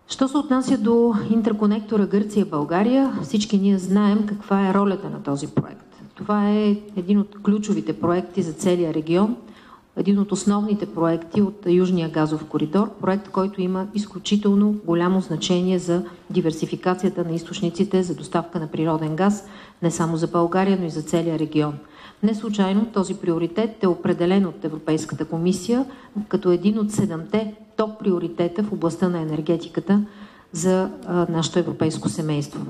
Що се отнася до интерконектора Гърция-България, всички ние знаем каква е ролята на този проект. Това е един от ключовите проекти за целия регион, един от основните проекти от Южния газов коридор, проект, който има изключително голямо значение за диверсификацията на източниците за доставка на природен газ, не само за България, но и за целия регион. Не случайно този приоритет е определен от Европейската комисия като един от 7-те топ приоритета в областта на енергетиката за нашето европейско семейство.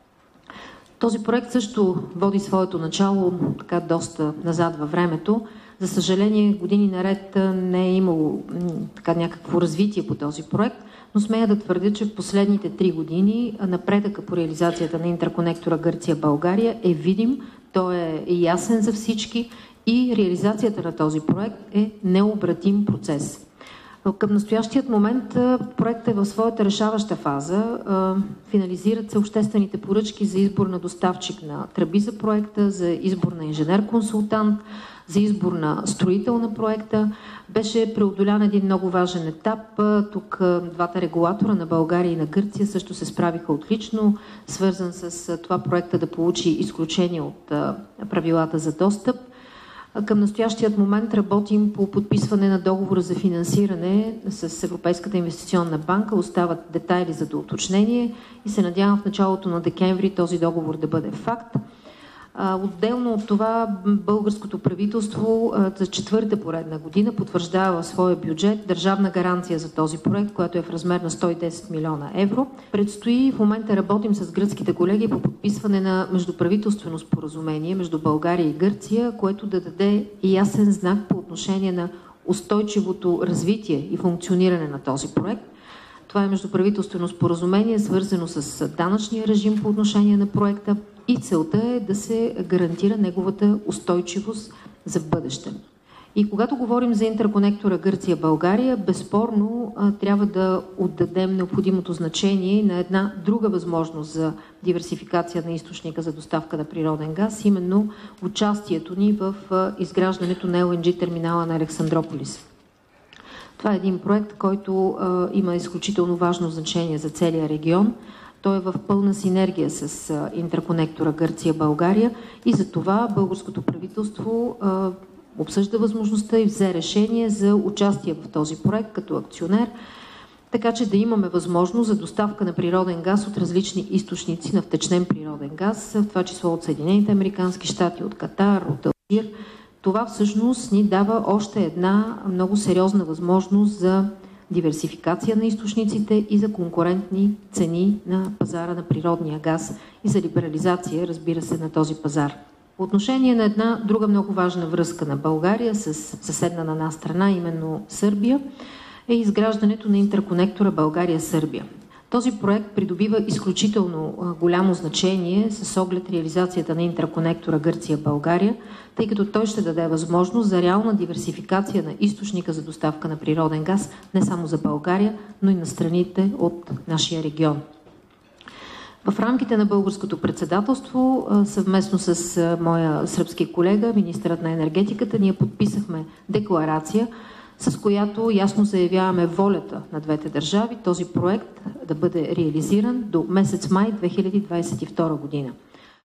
Този проект също води своето начало така доста назад във времето. За съжаление, години наред не е имало така някакво развитие по този проект, но смея да твърдя, че в последните 3 години напредъка по реализацията на интерконектора Гърция-България е видим, той е ясен за всички и реализацията на този проект е необратим процес. Към настоящият момент проектът е в своята решаваща фаза. Финализират се обществените поръчки за избор на доставчик на тръби за проекта, за избор на инженер-консултант, за избор на строител на проекта. Беше преодолян един много важен етап. Тук двата регулатора на България и на Гърция също се справиха отлично, свързан с това проекта да получи изключение от правилата за достъп. Към настоящият момент работим по подписване на договора за финансиране с Европейската инвестиционна банка. Остават детайли за доуточнение и се надявам в началото на декември този договор да бъде факт. Отделно от това, българското правителство за 4-та поредна година потвърждава в своя бюджет държавна гаранция за този проект, която е в размер на 110 милиона евро. Предстои, в момента работим с гръцките колеги по подписване на междуправителствено споразумение между България и Гърция, което да даде ясен знак по отношение на устойчивото развитие и функциониране на този проект. Това е междуправителствено споразумение, свързано с данъчния режим по отношение на проекта и целта е да се гарантира неговата устойчивост за бъдеще. И когато говорим за интерконектора Гърция-България, безспорно трябва да отдадем необходимото значение на една друга възможност за диверсификация на източника за доставка на природен газ, именно участието ни в изграждането на LNG терминала на Александрополис. Това е един проект, който има изключително важно значение за целия регион. Той е в пълна синергия с интерконектора Гърция-България и за това българското правителство обсъжда възможността и взе решение за участие в този проект като акционер, така че да имаме възможност за доставка на природен газ от различни източници на втечнен природен газ, в това число от Съединените американски щати, от Катар, от Алжир. Това всъщност ни дава още една много сериозна възможност за диверсификация на източниците и за конкурентни цени на пазара на природния газ и за либерализация, разбира се, на този пазар. По отношение на една друга много важна връзка на България с съседна на нас страна, именно Сърбия, е изграждането на интерконектора България-Сърбия. Този проект придобива изключително голямо значение с оглед реализацията на интерконектора Гърция-България, тъй като той ще даде възможност за реална диверсификация на източника за доставка на природен газ не само за България, но и на страните от нашия регион. В рамките на българското председателство, съвместно с моя сръбски колега, министърът на енергетиката, ние подписахме декларация, с която ясно заявяваме волята на двете държави този проект да бъде реализиран до месец май 2022 година.